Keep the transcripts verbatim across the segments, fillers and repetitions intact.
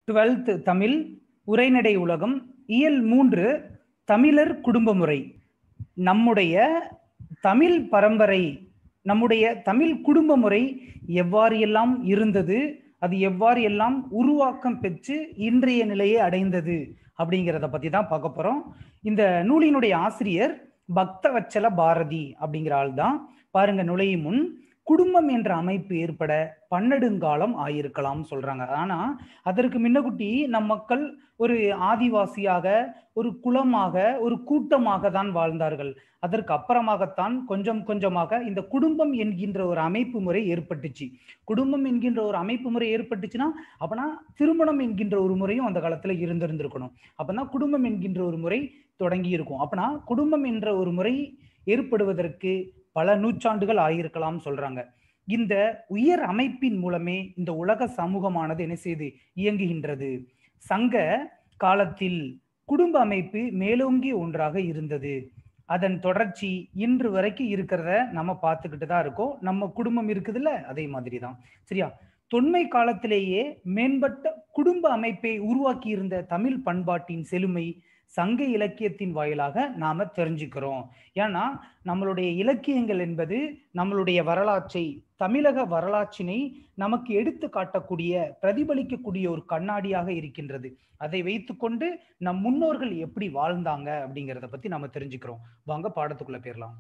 Twelfth Tamil உரைநடை உலகம் இயல் மூன்று தமிழர் குடும்ப முறை. நம்முடைய தமிழ் பரம்பரை, நம்முடைய தமிழ் குடும்ப முறை எவ்வாறு எல்லாம் இருந்தது, அது எவ்வாறு எல்லாம் உருவாக்கம் பெற்று இன்றைய நிலையை அடைந்தது அப்படிங்கிறத பத்தி தான் பார்க்க போறோம். இந்த நூலினுடைய ஆசிரியர் பக்தவச்சல பாரதி அப்படிங்கிற ஆள் தான். பாருங்க, நுழையும் முன் குடும்பம் என்ற அமைப்பு ஏற்பட பன்னெடுங்காலம் ஆயிருக்கலாம் சொல்றாங்க. ஆனா அதற்கு முன்னகுட்டி நம் மக்கள் ஒரு ஆதிவாசியாக, ஒரு குலமாக, ஒரு கூட்டமாக தான் வாழ்ந்தார்கள். அதற்கு அப்புறமாகத்தான் கொஞ்சம் கொஞ்சமாக இந்த குடும்பம் என்கின்ற ஒரு அமைப்பு முறை ஏற்பட்டுச்சு. குடும்பம் என்கின்ற ஒரு அமைப்பு முறை ஏற்பட்டுச்சுன்னா அப்பனா திருமணம் என்கின்ற ஒரு முறையும் அந்த காலத்துல இருந்திருந்திருக்கணும். அப்பதான் குடும்பம் என்கின்ற ஒரு முறை தொடங்கி இருக்கும். அப்பனா குடும்பம் என்ற ஒரு முறை ஏற்படுவதற்கு பல நூற்றாண்டுகள் ஆகியிருக்கலாம் சொல்றாங்க. இந்த உயர் அமைப்பின் மூலமே இந்த உலக சமூகமானது என்ன செய்து இயங்குகின்றது. சங்க காலத்தில் குடும்ப அமைப்பு மேலோங்கிய ஒன்றாக இருந்தது. அதன் தொடர்ச்சி இன்று வரைக்கும் இருக்கிறத நம்ம பார்த்துக்கிட்டு தான் இருக்கோம். நம்ம குடும்பம் இருக்குதுல்ல, அதே மாதிரி தான். சரியா? தொன்மை காலத்திலேயே மேம்பட்ட குடும்ப அமைப்பை உருவாக்கி இருந்த தமிழ் பண்பாட்டின் செழுமை சங்க இலக்கியத்தின் வாயிலாக நாம தெரிஞ்சுக்கிறோம். ஏன்னா நம்மளுடைய இலக்கியங்கள் என்பது நம்மளுடைய வரலாற்றை, தமிழக வரலாற்றினை நமக்கு எடுத்து காட்டக்கூடிய, பிரதிபலிக்கக்கூடிய ஒரு கண்ணாடியாக இருக்கின்றது. அதை வைத்துக்கொண்டு நம் முன்னோர்கள் எப்படி வாழ்ந்தாங்க அப்படிங்கிறத பத்தி நம்ம தெரிஞ்சுக்கிறோம். வாங்க பாடத்துக்குள்ள போயிடலாம்.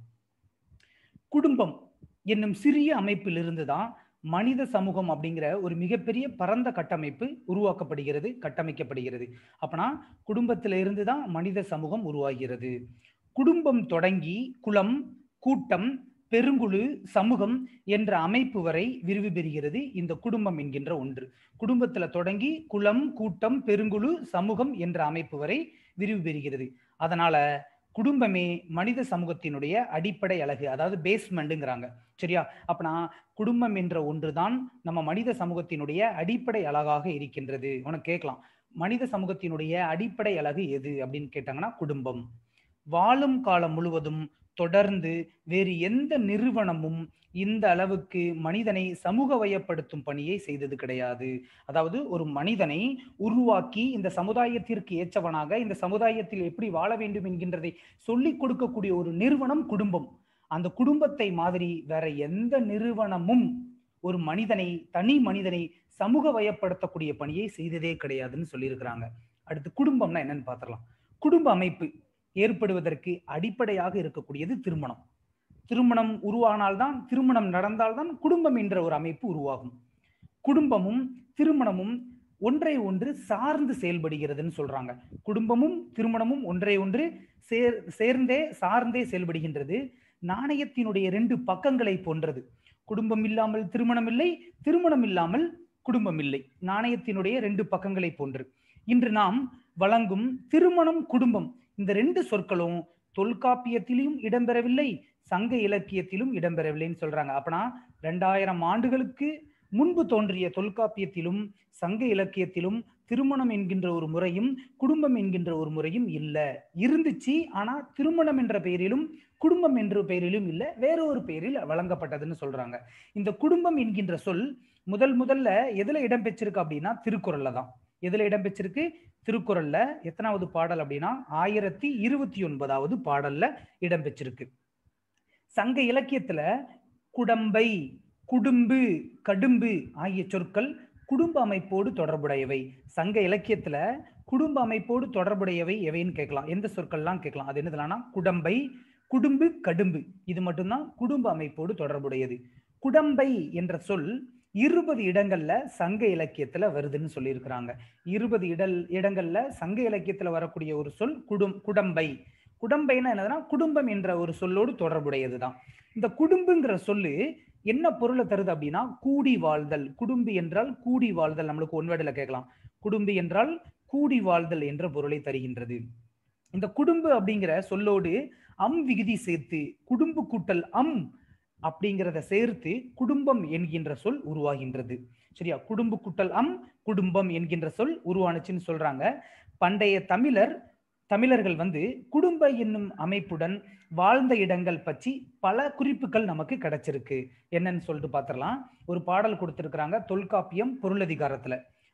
குடும்பம் என்னும் சிறிய அமைப்பில் இருந்துதான் மனித சமூகம் அப்படிங்கிற ஒரு மிகப்பெரிய பரந்த கட்டமைப்பு உருவாக்கப்படுகிறது, கட்டமைக்கப்படுகிறது. அப்பனா குடும்பத்தில இருந்துதான் மனித சமூகம் உருவாகிறது. குடும்பம் தொடங்கி குலம், கூட்டம், பெருங்குழு, சமூகம் என்ற அமைப்பு வரை விரிவு பெறுகிறது இந்த குடும்பம் என்கின்ற ஒன்று. குடும்பத்துல தொடங்கி குலம், கூட்டம், பெருங்குழு, சமூகம் என்ற அமைப்பு வரை விரிவு பெறுகிறது. அதனால குடும்பமே மனித சமூகத்தினுடைய அடிப்படை அழகு, அதாவது பேஸ்மெண்ட்ங்கிறாங்க. சரியா? அப்பனா குடும்பம் என்ற ஒன்றுதான் நம்ம மனித சமூகத்தினுடைய அடிப்படை அழகாக இருக்கின்றது. உனக்கு கேட்கலாம், மனித சமூகத்தினுடைய அடிப்படை அழகு எது அப்படின்னு கேட்டாங்கன்னா குடும்பம். வாழும் காலம் முழுவதும் தொடர்ந்து வேறு எந்த நிறுவனமும் இந்த அளவுக்கு மனிதனை சமூக வயப்படுத்தும் பணியை செய்தது கிடையாது. அதாவது ஒரு மனிதனை உருவாக்கி இந்த சமுதாயத்திற்கு ஏற்றவனாக, இந்த சமுதாயத்தில் எப்படி வாழ வேண்டும் என்கின்றதை சொல்லிக் கொடுக்கக்கூடிய ஒரு நிறுவனம் குடும்பம். அந்த குடும்பத்தை மாதிரி வேற எந்த நிறுவனமும் ஒரு மனிதனை, தனி மனிதனை சமூக வயப்படுத்தக்கூடிய பணியை செய்ததே கிடையாதுன்னு சொல்லியிருக்கிறாங்க. அடுத்து குடும்பம்னா என்னன்னு பார்த்துடலாம். குடும்ப அமைப்பு ஏற்படுவதற்கு அடிப்படையாக இருக்கக்கூடியது திருமணம். திருமணம் உருவானால்தான், திருமணம் நடந்தால்தான் குடும்பம் என்ற ஒரு அமைப்பு உருவாகும். குடும்பமும் திருமணமும் ஒன்றை ஒன்று சார்ந்து செயல்படுகிறதுன்னு சொல்றாங்க. குடும்பமும் திருமணமும் ஒன்றை ஒன்று சேர் சேர்ந்தே சார்ந்தே செயல்படுகின்றது. நாணயத்தினுடைய ரெண்டு பக்கங்களை போன்றது. குடும்பம் இல்லாமல் திருமணம் இல்லை, திருமணம் இல்லாமல் குடும்பம் இல்லை. நாணயத்தினுடைய ரெண்டு பக்கங்களை போன்று. இன்று நாம் வழங்கும் திருமணம், குடும்பம், இந்த ரெண்டு சொற்களும் தொல்காப்பியத்திலும் இடம்பெறவில்லை, சங்க இலக்கியத்திலும் இடம்பெறவில்லைன்னு சொல்றாங்க. அப்பனா ரெண்டாயிரம் ஆண்டுகளுக்கு முன்பு தோன்றிய தொல்காப்பியத்திலும் சங்க இலக்கியத்திலும் திருமணம் என்கின்ற ஒரு முறையும் குடும்பம் என்கின்ற ஒரு முறையும் இல்லை. இருந்துச்சு, ஆனா திருமணம் என்ற பெயரிலும் குடும்பம் என்ற பெயரிலும் இல்லை, வேற ஒரு பெயரில் வழங்கப்பட்டதுன்னு சொல்றாங்க. இந்த குடும்பம் என்கின்ற சொல் முதல் முதல்ல எதுல இடம்பெற்றிருக்கு அப்படின்னா திருக்குறள்ல தான். எதுல இடம்பெற்றிருக்கு? திருக்குறள்ல. எத்தனாவது பாடல் அப்படின்னா ஆயிரத்தி இருபத்தி ஒன்பதாவது பாடல்ல இடம்பெற்றிருக்கு. சங்க இலக்கியத்துல குடம்பை, குடும்பு, கடும்பு ஆகிய சொற்கள் குடும்ப அமைப்போடு தொடர்புடையவை. சங்க இலக்கியத்துல குடும்ப அமைப்போடு தொடர்புடையவை எவைன்னு கேட்கலாம். எந்த சொற்கள்லாம் கேட்கலாம். அது என்னதுனா குடம்பை, குடும்பு, கடும்பு, இது மட்டும்தான் குடும்ப அமைப்போடு தொடர்புடையது. குடம்பை என்ற சொல் இருபது இடங்கள்ல சங்க இலக்கியத்துல வருதுன்னு சொல்லியிருக்கிறாங்க. இருபது இடல் இடங்கள்ல சங்க இலக்கியத்துல வரக்கூடிய ஒரு சொல் குடும் குடம்பை. குடம்பைன்னா என்னதுன்னா குடும்பம் என்ற ஒரு சொல்லோடு தொடர்புடையதுதான். இந்த குடும்பங்கிற சொல்லு என்ன பொருளை தருது அப்படின்னா கூடி வாழ்தல். குடும்பி என்றால் கூடி வாழ்தல். நம்மளுக்கு ஒன்வேர்டுல கேட்கலாம். குடும்பி என்றால் கூடி வாழ்தல் என்ற பொருளை தருகின்றது. இந்த குடும்பு அப்படிங்கிற சொல்லோடு அம் விகுதி சேர்த்து குடும்பு கூட்டல் அம் அப்படிங்கிறத சேர்த்து குடும்பம் என்கின்ற சொல் உருவாகின்றது. சரியா? குடும்பு கூட்டல் அம் குடும்பம் என்கின்ற சொல் உருவானுச்சுன்னு சொல்றாங்க. பண்டைய தமிழர் தமிழர்கள் வந்து குடும்ப என்னும் அமைப்புடன் வாழ்ந்த இடங்கள் பற்றி பல குறிப்புகள் நமக்கு கிடைச்சிருக்கு. என்னன்னு சொல்லிட்டு பார்த்துடலாம். ஒரு பாடல் கொடுத்திருக்கிறாங்க தொல்காப்பியம் பொருளதிகாரத்துல.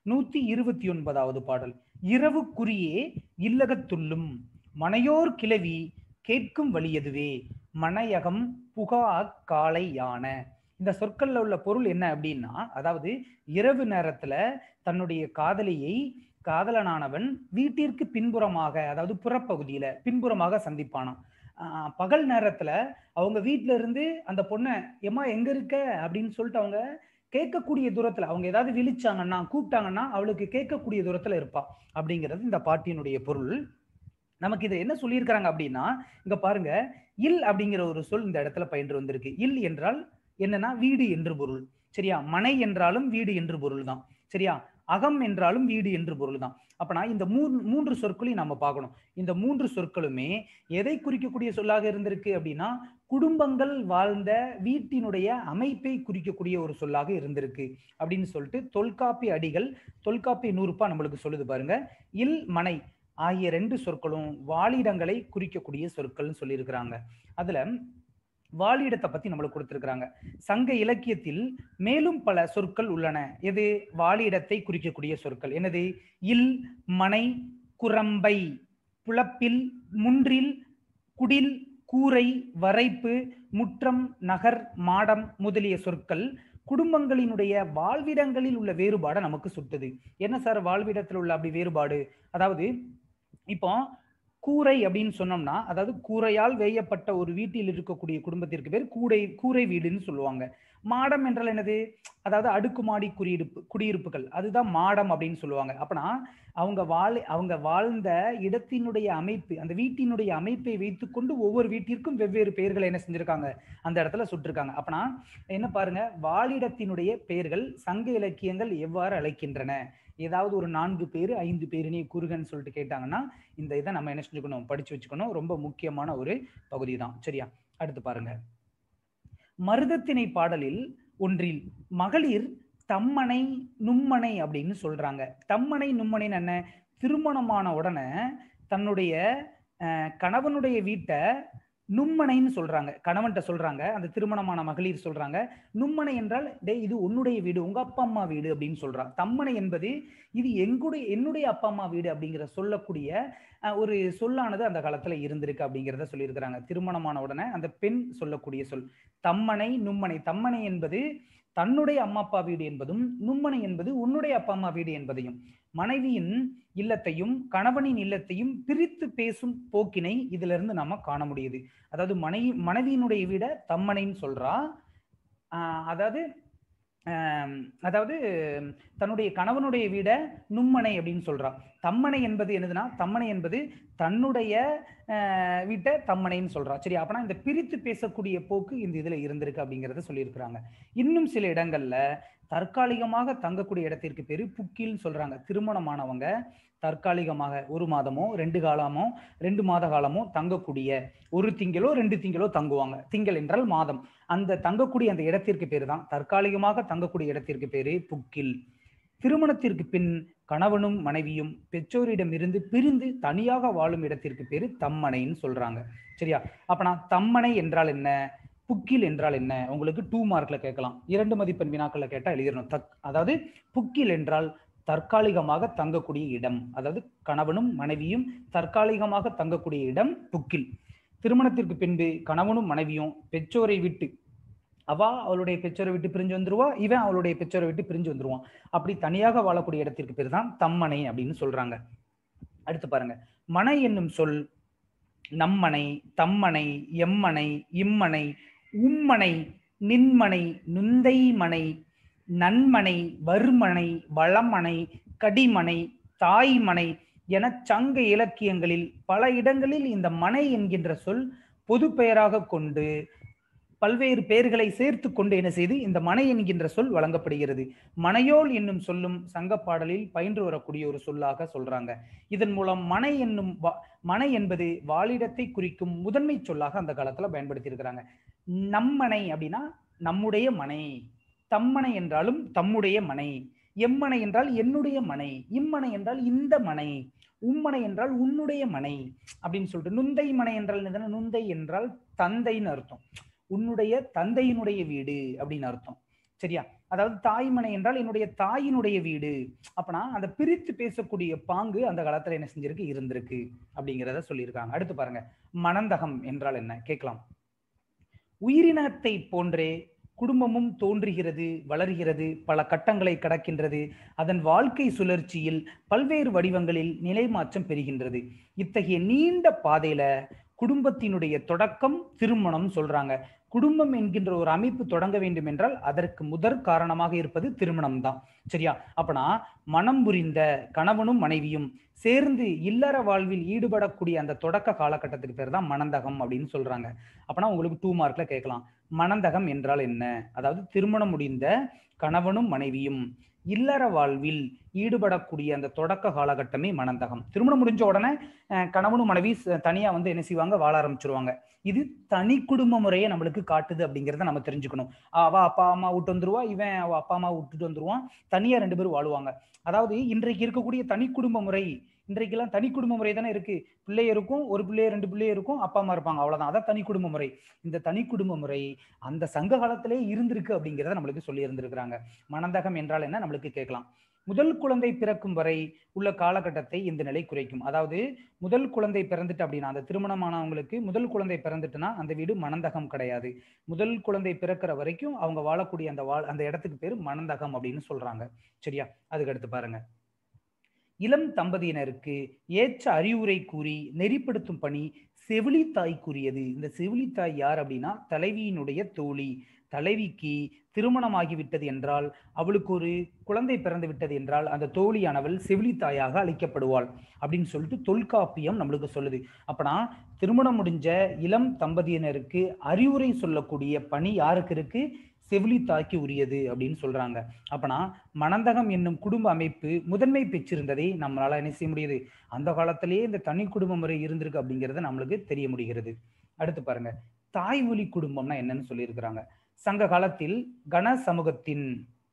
நூத்தி இருபத்தி ஒன்பதாவது பாடல், இரவுக்குரியே இல்லகத்துள்ளும் மனையோர் கிளவி கேட்கும் வழியதுவே மனையகம் புகா காலை யான. இந்த சொற்கள்ல உள்ள பொருள் என்ன அப்படின்னா, அதாவது இரவு நேரத்துல தன்னுடைய காதலியை காதலனானவன் வீட்டிற்கு பின்புறமாக, அதாவது புறப்பகுதியில பின்புறமாக சந்திப்பானாம். ஆஹ் பகல் நேரத்துல அவங்க வீட்டுல இருந்து அந்த பொண்ணை எம்மா எங்க இருக்க அப்படின்னு சொல்லிட்டு அவங்க கேட்கக்கூடிய தூரத்துல, அவங்க ஏதாவது விழிச்சாங்கன்னா கூப்பிட்டாங்கன்னா அவளுக்கு கேட்கக்கூடிய தூரத்துல இருப்பா அப்படிங்கிறது இந்த பாட்டியினுடைய பொருள். நமக்கு இதை என்ன சொல்லியிருக்கிறாங்க அப்படின்னா, இங்க பாருங்க, இல் அப்படிங்கிற ஒரு சொல் இந்த இடத்துல பயின்று வந்திருக்கு. இல் என்றால் என்னன்னா வீடு என்று பொருள், சரியா? மனை என்றாலும் வீடு என்று பொருள் தான், சரியா? அகம் என்றாலும் வீடு என்று பொருள் தான். அப்பனா இந்த மூன்று மூன்று சொற்களையும் நம்ம பார்க்கணும். இந்த மூன்று சொற்களுமே எதை குறிக்கக்கூடிய சொல்லாக இருந்திருக்கு அப்படின்னா, குடும்பங்கள் வாழ்ந்த வீட்டினுடைய அமைப்பை குறிக்கக்கூடிய ஒரு சொல்லாக இருந்திருக்கு அப்படின்னு சொல்லிட்டு தொல்காப்பிய அடிகள் தொல்காப்பிய நூறுப்பா நம்மளுக்கு சொல்லுது பாருங்க. இல் மனை ஆகிய ரெண்டு சொற்களும் வாழிடங்களை குறிக்கக்கூடிய சொற்கள்னு சொல்லியிருக்கிறாங்க. அதுல வாழிடத்தை பத்தி நம்மளுக்கு கொடுத்திருக்கிறாங்க. சங்க இலக்கியத்தில் மேலும் பல சொற்கள் உள்ளன. எது வாழிடத்தை குறிக்கக்கூடிய சொற்கள்? என்னது? இல், மனை, குரம்பை, புலப்பில், முன்றில், குடில், கூரை, வரைப்பு, முற்றம், நகர், மாடம் முதலிய சொற்கள் குடும்பங்களினுடைய வாழ்விடங்களில் உள்ள வேறுபாடை நமக்கு சுட்டுது. என்ன சார் வாழ்விடத்தில் உள்ள அப்படி வேறுபாடு? அதாவது இப்போ கூரை அப்படின்னு சொன்னோம்னா, அதாவது கூரையால் வேயப்பட்ட ஒரு வீட்டில் இருக்கக்கூடிய குடும்பத்திற்கு பேர் கூரை கூரை வீடுன்னு சொல்லுவாங்க. மாடம் என்றால் என்னது? அதாவது அடுக்குமாடி குடியிருப்பு குடியிருப்புகள், அதுதான் மாடம் அப்படின்னு சொல்லுவாங்க. அப்பனா அவங்க வாழ் அவங்க வாழ்ந்த இடத்தினுடைய அமைப்பு, அந்த வீட்டினுடைய அமைப்பை வைத்துக்கொண்டு ஒவ்வொரு வீட்டிற்கும் வெவ்வேறு பெயர்களை என்ன செஞ்சிருக்காங்க, அந்த இடத்துல சுட்டிருக்காங்க. அப்பனா என்ன பாருங்க, வாழிடத்தினுடைய பெயர்கள் சங்க இலக்கியங்கள் எவ்வாறு அழைக்கின்றன, ஏதாவது ஒரு நான்கு பேரு ஐந்து பேருனே கூறுகன்னு சொல்லிட்டு கேட்டாங்கன்னா இந்த இதை நம்ம என்ன செஞ்சுக்கணும், படிச்சு வச்சுக்கணும். ரொம்ப முக்கியமான ஒரு பகுதி தான், சரியா? அடுத்து பாருங்க, மருதத்திணை பாடலில் ஒன்றில் மகளிர் தம்மனை நும்மனை அப்படின்னு சொல்றாங்க. தம்மனை நும்மனைன்னு என்ன? திருமணமான உடனே தன்னுடைய கணவனுடைய வீட்டை நும்மனைன்னு சொல்றாங்க, கணவன்கிட்ட சொல்றாங்க. அந்த திருமணமான மகளிர் சொல்றாங்க, நும்மனை என்றால் டே இது உன்னுடைய வீடு, உங்க அப்பா அம்மா வீடு அப்படின்னு சொல்றான். தம்மனை என்பது இது எங்குடைய என்னுடைய அப்பா அம்மா வீடு அப்படிங்கிற சொல்லக்கூடிய ஒரு சொல்லானது அந்த காலத்துல இருந்திருக்கு அப்படிங்கிறத சொல்லியிருக்கிறாங்க. திருமணமான உடனே அந்த பெண் சொல்லக்கூடிய சொல் தம்மனை நும்மனை. தம்மனை என்பது தன்னுடைய அம்மா அப்பா வீடு என்பதும், நும்மனை என்பது உன்னுடைய அப்பா அம்மா வீடு என்பதையும், மனைவியின் இல்லத்தையும் கணவனின் இல்லத்தையும் பிரித்து பேசும் போக்கினை இதுல இருந்து நாம காண முடியுது. அதாவது மனைவி மனைவியினுடைய வீட தம்மனைன்னு சொல்றா. ஆஹ் அதாவது ஆஹ் அதாவது தன்னுடைய கணவனுடைய வீட நும்மனை அப்படின்னு சொல்றா. தம்மனை என்பது என்னதுன்னா, தம்மனை என்பது தன்னுடைய அஹ் வீட்டை தம்மனைன்னு சொல்றா, சரி? அப்பனா இந்த பிரித்து பேசக்கூடிய போக்கு இந்த இதுல இருந்திருக்கு அப்படிங்கிறத சொல்லியிருக்கிறாங்க. இன்னும் சில இடங்கள்ல தற்காலிகமாக தங்கக்கூடிய இடத்திற்கு பேரு புக்கில்னு சொல்றாங்க. திருமணமானவங்க தற்காலிகமாக ஒரு மாதமோ ரெண்டு காலமோ ரெண்டு மாத காலமோ தங்கக்கூடிய, ஒரு திங்களோ ரெண்டு திங்களோ தங்குவாங்க. திங்கள் என்றால் மாதம். அந்த தங்கக்கூடிய அந்த இடத்திற்கு பேரு தான், தற்காலிகமாக தங்கக்கூடிய இடத்திற்கு பேரு புக்கில். திருமணத்திற்கு பின் கணவனும் மனைவியும் பெற்றோரிடம் இருந்து பிரிந்து தனியாக வாழும் இடத்திற்கு பேரு தம்மனைன்னு சொல்றாங்க, சரியா? அப்பனா தம்மனை என்றால் என்ன, புக்கில் என்றால் என்ன? உங்களுக்கு டூ மார்க்ல கேட்கலாம், இரண்டு மதிப்பெண் வினாக்கள்ல கேட்டா எழுதிடணும். தக் அதாவது புக்கில் என்றால் தற்காலிகமாக தங்கக்கூடிய இடம், அதாவது கணவனும் மனைவியும் தற்காலிகமாக தங்கக்கூடிய இடம் புக்கில். திருமணத்திற்கு பின்பு கணவனும் மனைவியும் பெற்றோரை விட்டு, அவ அவளுடைய பெற்றோரை விட்டு பிரிஞ்சு வந்துருவா, இவன் அவளுடைய பெற்றோரை விட்டு பிரிஞ்சு வந்துருவான். அப்படி தனியாக வாழக்கூடிய இடத்திற்கு பேர் தான் தம்மனை அப்படின்னு சொல்றாங்க. அடுத்து பாருங்க, மனை என்னும் சொல் நம்மனை, தம்மனை, எம்மனை, இம்மனை, உம்மனை, நின்மனை, நுந்தை மனை, நன்மனை, வருமனை, வளமனை, கடிமனை, தாய்மனை என சங்க இலக்கியங்களில் பல இடங்களில் இந்த மனை என்கின்ற சொல் பொது பெயராக கொண்டு பல்வேறு பெயர்களை சேர்த்து கொண்டு என்ன செய்து இந்த மனை என்கின்ற சொல் வழங்கப்படுகிறது. மனையோல் என்னும் சொல்லும் சங்க பாடலில் பயின்று வரக்கூடிய ஒரு சொல்லாக சொல்றாங்க. இதன் மூலம் மனை என்னும் மனை என்பது வாழிடத்தை குறிக்கும் முதன்மை சொல்லாக அந்த காலத்துல பயன்படுத்தி இருக்கிறாங்க. நம்மனை அப்படின்னா நம்முடைய மனை, தம்மனை என்றாலும் தம்முடைய மனை, எம்மனை என்றால் என்னுடைய மனை, இம்மனை என்றால் இந்த மனை, உம்மனை என்றால் உன்னுடைய மனை அப்படின்னு சொல்லிட்டு. நுந்தை மனை என்றால் என்னதுன்னா, நுந்தை என்றால் தந்தைன்னு அர்த்தம், உன்னுடைய தந்தையினுடைய வீடு அப்படின்னு அர்த்தம், சரியா? அதாவது தாய்மனை என்றால் என்னுடைய தாயினுடைய வீடு. அப்பனா அந்த பிரித்து பேசக்கூடிய பாங்கு அந்த காலத்துல என்ன செஞ்சிருக்கு, இருந்திருக்கு அப்படிங்கிறத சொல்லியிருக்காங்க. அடுத்து பாருங்க, மணந்தகம் என்றால் என்ன கேட்கலாம். உயிரினத்தை போன்றே குடும்பமும் தோன்றுகிறது, வளர்கிறது, பல கட்டங்களை கடக்கின்றது. அதன் வாழ்க்கை சுழற்சியில் பல்வேறு வடிவங்களில் நிலை மாற்றம் பெறுகின்றது. இத்தகைய நீண்ட பாதையில குடும்பத்தினுடைய தொடக்கம் திருமணம் சொல்றாங்க. குடும்பம் என்கின்ற ஒரு அமைப்பு தொடங்க வேண்டும் என்றால் அதற்கு முதற் காரணமாக இருப்பது திருமணம் தான். சரியா? அப்பனா மனம் புரிந்த கணவனும் மனைவியும் சேர்ந்து இல்லற வாழ்வில் ஈடுபடக்கூடிய அந்த தொடக்க காலகட்டத்துக்கு பேர் தான் மணந்தகம் அப்படின்னு சொல்றாங்க. அப்பனா உங்களுக்கு டூ மார்க்ல கேட்கலாம், மணந்தகம் என்றால் என்ன? அதாவது திருமணம் முடிந்த கணவனும் மனைவியும் இல்லற வாழ்வில் ஈடுபடக்கூடிய அந்த தொடக்க காலகட்டமே மணந்தகம். திருமணம் முடிஞ்ச உடனே கணவனும் மனைவி தனியா வந்து என்ன செய்வாங்க, வாழ ஆரம்பிச்சிருவாங்க. இது தனி குடும்ப முறையை நம்மளுக்கு காட்டுது அப்படிங்கிறத நம்ம தெரிஞ்சுக்கணும். அவ அப்பா அம்மா விட்டு வந்துருவா, இவன் அவ அப்பா அம்மா விட்டுட்டு வந்துருவான், தனியா ரெண்டு பேரும் வாழுவாங்க. அதாவது இன்றைக்கு இருக்கக்கூடிய தனி குடும்ப முறை, இன்றைக்கெல்லாம் தனி குடும்ப முறை தானே இருக்கு. பிள்ளை இருக்கும், ஒரு பிள்ளைய ரெண்டு பிள்ளைய இருக்கும், அப்பா அம்மா இருப்பாங்க, அவ்வளவுதான். அதான் தனி குடும்ப முறை. இந்த தனி குடும்ப முறை அந்த சங்க காலத்திலே இருந்திருக்கு அப்படிங்கிறத நம்மளுக்கு சொல்லி இருந்திருக்கிறாங்க. மணந்தகம் என்றால் என்ன நம்மளுக்கு கேட்கலாம். முதல் குழந்தை பிறக்கும் வரை உள்ள காலகட்டத்தை இந்த நிலை குறைக்கும். அதாவது முதல் குழந்தை பிறந்துட்டு அப்படின்னா, அந்த திருமணமானவங்களுக்கு முதல் குழந்தை பிறந்துட்டுனா அந்த வீடு மணந்தகம் கிடையாது. முதல் குழந்தை பிறக்கிற வரைக்கும் அவங்க வாழக்கூடிய அந்த வாழ் அந்த இடத்துக்கு பேரு மணந்தகம் அப்படின்னு சொல்றாங்க. சரியா? அதுக்கு அடுத்து பாருங்க, இளம் தம்பதியினருக்கு ஏற்ற அறிவுரை கூறி நெறிப்படுத்தும் பணி செவிலித்தாய்க்குரியது. இந்த செவிலித்தாய் யார் அப்படின்னா தலைவியினுடைய தோழி. தலைவிக்கு திருமணமாகிவிட்டது என்றால், அவளுக்கு ஒரு குழந்தை பிறந்து விட்டது என்றால் அந்த தோழியானவள் செவிலித்தாயாக அழைக்கப்படுவாள் அப்படின்னு சொல்லிட்டு தொல்காப்பியம் நம்மளுக்கு சொல்லுது. அப்பனா திருமணம் முடிஞ்ச இளம் தம்பதியினருக்கு அறிவுரை சொல்லக்கூடிய பணி யாருக்கு இருக்கு? செவிலித்தாய்க்கு உரியது அப்படின்னு சொல்றாங்க. அப்பனா மணந்தகம் என்னும் குடும்ப அமைப்பு முதன்மை பெற்றிருந்ததை நம்மளால என்ன செய்ய முடியுது, அந்த காலத்திலேயே இந்த தனி குடும்ப முறை இருந்திருக்கு அப்படிங்கிறது நம்மளுக்கு தெரிய முடிகிறது. அடுத்து பாருங்க, தாய் வழி குடும்பம்னா என்னன்னு சொல்லியிருக்கிறாங்க. சங்க காலத்தில் கன சமூகத்தின்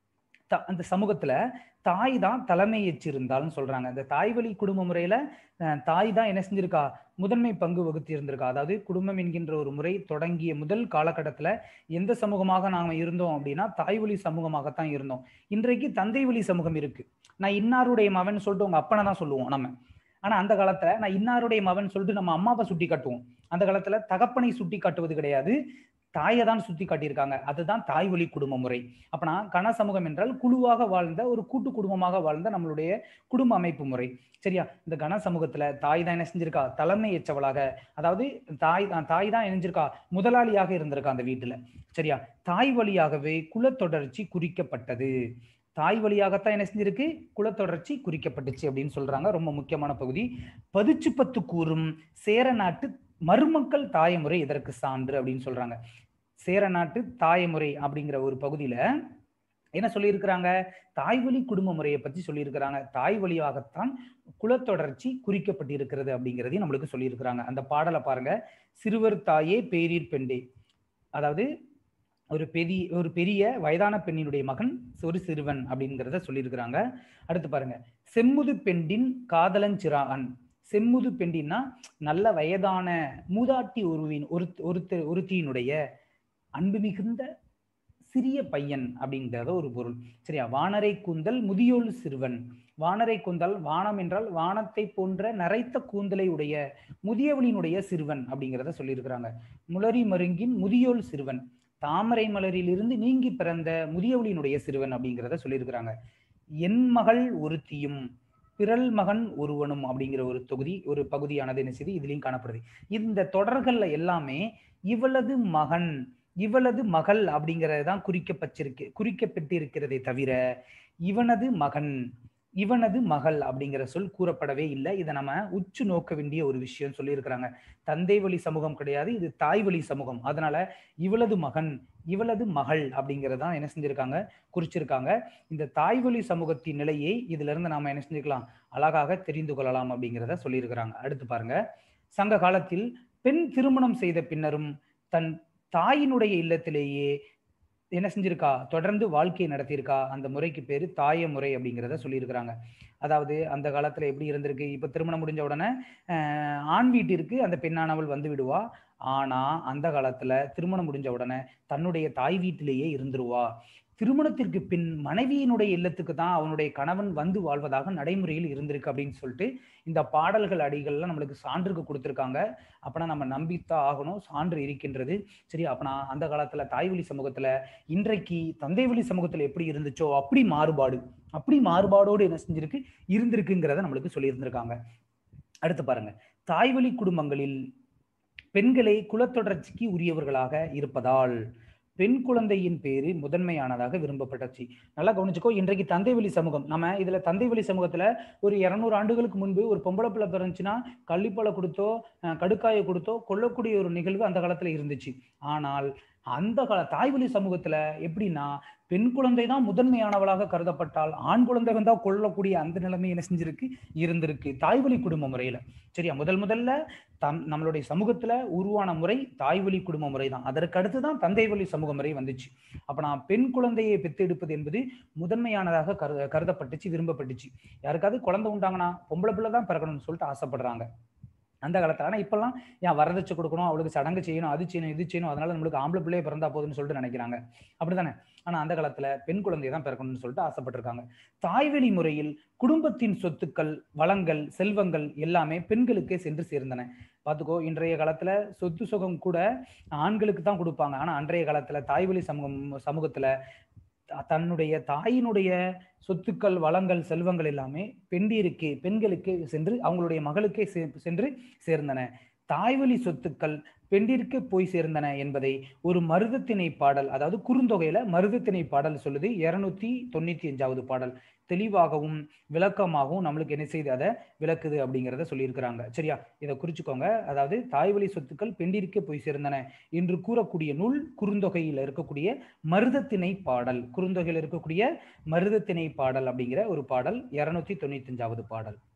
அந்த சமூகத்துல தாய் தான் தலைமை ஏற்றிருந்தாலும் சொல்றாங்க. இந்த தாய் வழி குடும்ப முறையில தாய் தான் என்ன செஞ்சிருக்கா, முதன்மை பங்கு வகுத்து இருந்திருக்கா. அதாவது குடும்பம் என்கின்ற ஒரு முறை தொடங்கிய முதல் காலகட்டத்துல எந்த சமூகமாக நாம இருந்தோம் அப்படின்னா தாய் வழி சமூகமாகத்தான் இருந்தோம். இன்றைக்கு தந்தை வழி சமூகம் இருக்கு. நான் இன்னாருடைய மகன் சொல்லிட்டு உங்க அப்பனை தான் சொல்லுவோம் நம்ம. ஆனா அந்த காலத்துல நான் இன்னாருடைய மகன் சொல்லிட்டு நம்ம அம்மாவை சுட்டி காட்டுவோம். அந்த காலத்துல தகப்பனை சுட்டி காட்டுவது கிடையாது, தாயை தான் சுத்தி காட்டியிருக்காங்க. அதுதான் தாய் வழி குடும்ப முறை. அப்பனா கன சமூகம் என்றால் குழுவாக வாழ்ந்த ஒரு கூட்டு குடும்பமாக வாழ்ந்த நம்மளுடைய குடும்ப அமைப்பு முறை. சரியா? இந்த கன சமூகத்துல தாய் தான் என்ன செஞ்சிருக்கா, தலைமை ஏற்றவளாக, அதாவது தாய் தான் தாய் தான் இணைஞ்சிருக்கா, முதலாளியாக இருந்திருக்கா அந்த வீட்டுல. சரியா? தாய் வழியாகவே குலத்தொடர்ச்சி குறிக்கப்பட்டது. தாய் வழியாகத்தான் என்ன செஞ்சிருக்கு, குலத்தொடர்ச்சி குறிக்கப்பட்டுச்சு அப்படின்னு சொல்றாங்க. ரொம்ப முக்கியமான பகுதி. பதிச்சு பத்து கூறும் சேர நாட்டு மருமக்கள் தாயமுறை இதற்கு சான்று அப்படின்னு சொல்றாங்க. சேர நாட்டு தாயமுறை அப்படிங்கிற ஒரு பகுதியில என்ன சொல்லியிருக்கிறாங்க, தாய் வழி குடும்ப முறையை பற்றி சொல்லியிருக்கிறாங்க. தாய் வழியாகத்தான் குலத்தொடர்ச்சி குறிக்கப்பட்டிருக்கிறது அப்படிங்கிறதையும் நம்மளுக்கு சொல்லியிருக்கிறாங்க. அந்த பாடலை பாருங்க, சிறுவர் தாயே பேரீர் பெண்டே. அதாவது ஒரு பெரிய ஒரு பெரிய வயதான பெண்ணினுடைய மகன் ஒரு சிறுவன் அப்படிங்கிறத சொல்லியிருக்கிறாங்க. அடுத்து பாருங்க, செம்முது பெண்டின் காதலஞ்சிறான். செம்முது பெண்டின்னா நல்ல வயதான மூதாட்டி ஒருவின் ஒரு ஒருத்தர் ஒருத்தியினுடைய அன்பு மிகுந்த சிறிய பையன் அப்படிங்கிறத ஒரு பொருள். சரியா? வானரை கூந்தல் முதியோள் சிறுவன். வானரை கூந்தல், வானம் என்றால் வானத்தை போன்ற நரைத்த கூந்தலை உடைய முதியவளினுடைய சிறுவன் அப்படிங்கிறத சொல்லியிருக்கிறாங்க. முளரி மருங்கின் முதியோள் சிறுவன், தாமரை மலரிலிருந்து நீங்கி பிறந்த முதியவளினுடைய சிறுவன் அப்படிங்கிறத சொல்லியிருக்கிறாங்க. என் மகள் ஒருத்தியும் பிறல் மகன் ஒருவனும் அப்படிங்கிற ஒரு தொகுதி ஒரு பகுதியானது என்ன செய்து இதுலயும் காணப்படுது. இந்த தொடர்கள்ல எல்லாமே இவளது மகன் இவளது மகள் அப்படிங்கிறதான் குறிக்கப்பட்டிருக்கு குறிக்கப்பட்டிருக்கிறதே தவிர இவனது மகன் இவனது மகள் அப்படிங்கிற சொல் கூறப்படவே இல்லை. இதை நம்ம உற்று நோக்க வேண்டிய ஒரு விஷயம் சொல்லியிருக்கிறாங்க. தந்தை வழி சமூகம் கிடையாது, இது தாய் வழி சமூகம். அதனால இவளது மகன் இவளது மகள் அப்படிங்கிறதான் என்ன செஞ்சிருக்காங்க, குறிச்சிருக்காங்க. இந்த தாய் வழி சமூகத்தின் நிலையை இதுல இருந்து நாம என்ன செஞ்சுக்கலாம், அழகாக தெரிந்து கொள்ளலாம் அப்படிங்கிறத சொல்லியிருக்கிறாங்க. அடுத்து பாருங்க, சங்க காலத்தில் பெண் திருமணம் செய்த பின்னரும் தன் தாயினுடைய இல்லத்திலேயே என்ன செஞ்சிருக்கா, தொடர்ந்து வாழ்க்கையை நடத்தியிருக்கா. அந்த முறைக்கு பேரு தாய முறை அப்படிங்கிறத சொல்லியிருக்கிறாங்க. அதாவது அந்த காலத்துல எப்படி இருந்திருக்கு, இப்ப திருமணம் முடிஞ்ச உடனே அஹ் ஆண் வீட்டிற்கு அந்த பெண்ணானவள் வந்து விடுவா. ஆனா அந்த காலத்துல திருமணம் முடிஞ்ச உடனே தன்னுடைய தாய் வீட்டிலேயே இருந்துருவா. திருமணத்திற்கு பின் மனைவியினுடைய இல்லத்துக்கு தான் அவனுடைய கணவன் வந்து வாழ்வதாக நடைமுறையில் இருந்திருக்கு அப்படின்னு சொல்லிட்டு இந்த பாடல்கள் அடிகள்லாம் நம்மளுக்கு சான்றுக்கு கொடுத்துருக்காங்க. அப்பனா நம்ம நம்பித்தான் ஆகணும், சான்று இருக்கின்றது. சரி, அப்பனா அந்த காலத்துல தாய்வழி சமூகத்துல இன்றைக்கு தந்தை வழி சமூகத்துல எப்படி இருந்துச்சோ அப்படி மாறுபாடு அப்படி மாறுபாடோடு என்ன செஞ்சிருக்கு இருந்திருக்குங்கிறத நம்மளுக்கு சொல்லி இருந்திருக்காங்க. அடுத்து பாருங்க, தாய்வழி குடும்பங்களில் பெண்களை குலத்தொடர்ச்சிக்கு உரியவர்களாக இருப்பதால் பெண் குழந்தையின் பேரு முதன்மையானதாக விரும்பப்பட்டுச்சு. நல்லா கவனிச்சுக்கோ, இன்றைக்கு தந்தை வழி சமூகம், நம்ம இதுல தந்தை வழி சமூகத்துல ஒரு இருநூறு ஆண்டுகளுக்கு முன்பு ஒரு பொம்பளை பிள்ளை பிறந்துச்சுன்னா கள்ளிப்பாலை கொடுத்தோ கடுக்காயை கொடுத்தோ கொல்லக்கூடிய ஒரு நிகழ்வு அந்த காலத்துல இருந்துச்சு. ஆனால் அந்த கால தாய்வழி சமூகத்துல எப்படின்னா பெண் குழந்தை தான் முதன்மையானவளாக கருதப்பட்டால் ஆண் குழந்தை வந்தா கொல்லக்கூடிய அந்த நிலைமை என்ன செஞ்சிருக்கு இருந்திருக்கு தாய்வழி குடும்ப முறையில. சரியா, முதல் முதல்ல தம் நம்மளுடைய சமூகத்துல உருவான முறை தாய்வழி குடும்ப முறை தான். அதற்கு அடுத்துதான் தந்தை வழி சமூக முறை வந்துச்சு. அப்ப நான் பெண் குழந்தையை பெத்தெடுப்பது என்பது முதன்மையானதாக கரு கருதப்பட்டுச்சு விரும்பப்பட்டுச்சு. யாருக்காவது குழந்தை உண்டாங்கன்னா பொம்பளை பிள்ளை தான் பிறக்கணும்னு சொல்லிட்டு ஆசைப்படுறாங்க அந்த காலத்துல. ஆனா இப்பெல்லாம் ஏன் வரதட்சை கொடுக்கணும், அவளுக்கு சடங்கு செய்யணும், அது செய்யணும், இது செய்யணும், அதனால நம்மளுக்கு ஆம்பளை பிள்ளையே பிறந்தா போதுன்னு சொல்லிட்டு நினைக்கிறாங்க. அப்படித்தானே? ஆனா அந்த காலத்துல பெண் குழந்தையை தான் பிறக்கணும்னு சொல்லிட்டு ஆசைப்பட்டிருக்காங்க. தாய்வழி முறையில் குடும்பத்தின் சொத்துக்கள், வளங்கள், செல்வங்கள் எல்லாமே பெண்களுக்கே சென்று சேர்ந்தன. பார்த்துக்கோ, இன்றைய காலத்துல சொத்து சுகம் கூட ஆண்களுக்கு தான் கொடுப்பாங்க. ஆனா அன்றைய காலத்துல தாய்வழி சமூகம் சமூகத்துல தன்னுடைய தாயினுடைய சொத்துக்கள், வளங்கள், செல்வங்கள் எல்லாமே பெண்டிருக்கு பெண்களுக்கு சென்று அவங்களுடைய மகளுக்கே சென்று சேர்ந்தன. தாய்வழி சொத்துக்கள் பெண்டிற்கு போய் சேர்ந்தன என்பதை ஒரு மருதத்திணை பாடல், அதாவது குறுந்தொகையில மருதத்திணை பாடல் சொல்லுது. இருநூத்தி தொண்ணூத்தி அஞ்சாவது பாடல் தெளிவாகவும் விளக்கமாகவும் நம்மளுக்கு என்ன செய்து அதை விளக்குது அப்படிங்கிறத சொல்லியிருக்கிறாங்க. சரியா, இதை குறிச்சுக்கோங்க. அதாவது தாய்வழி சொத்துக்கள் பெண்டிற்கு போய் சேர்ந்தன என்று கூறக்கூடிய நூல் குறுந்தொகையில் இருக்கக்கூடிய மருதத்திணை பாடல். குறுந்தொகையில் இருக்கக்கூடிய மருதத்திணை பாடல் அப்படிங்கிற ஒரு பாடல் இருநூத்தி தொண்ணூத்தி அஞ்சாவது பாடல்.